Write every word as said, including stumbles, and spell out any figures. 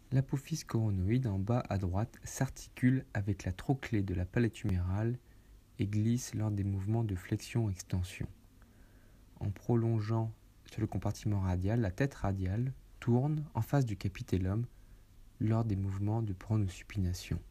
L'apophyse coronoïde en bas à droite s'articule avec la trochlée de la palette humérale et glisse lors des mouvements de flexion-extension. En prolongeant sur le compartiment radial, la tête radiale tourne en face du capitellum lors des mouvements de pronosupination.